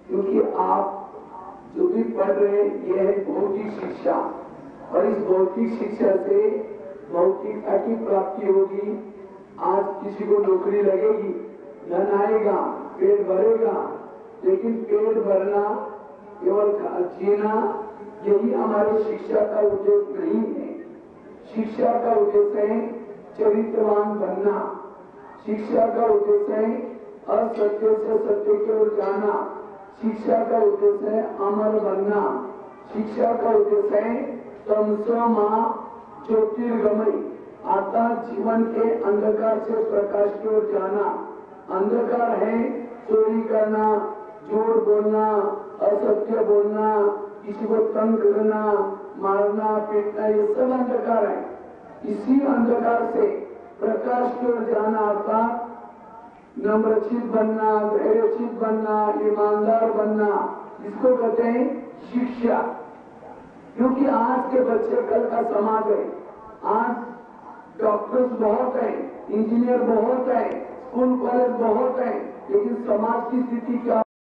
क्योंकि आप जो भी पढ़ रहे हैं ये है भौतिक शिक्षा, और इस भौतिक शिक्षा से भौतिकता की प्राप्ति होगी। आज किसी को नौकरी लगेगी, धन आएगा, पेट भरेगा, लेकिन पेट भरना, केवल जीना, यही हमारी शिक्षा का उद्देश्य नहीं है। शिक्षा का उद्देश्य है चरित्रवान बनना, शिक्षा का उद्देश्य है असत्य से सत्य की ओर जाना, शिक्षा का उद्देश्य है अमर बनना, शिक्षा का उद्देश्य है तमसो मां ज्योतिर्गमय, अर्थात जीवन के अंधकार से प्रकाश की ओर जाना। अंधकार है चोरी करना, झूठ बोलना, असत्य बोलना, किसी को तंग करना, मारना, पीटना, ये सब अंधकार है। इसी अंधकार से प्रकाश की ओर जाना, अर्थात नम्रचित बनना, धैर्यचित बनना, ईमानदार बनना, इसको कहते हैं शिक्षा। क्योंकि आज के बच्चे कल का समाज है। आज डॉक्टर्स बहुत हैं, इंजीनियर बहुत हैं, स्कूल कॉलेज बहुत हैं, लेकिन समाज की स्थिति क्या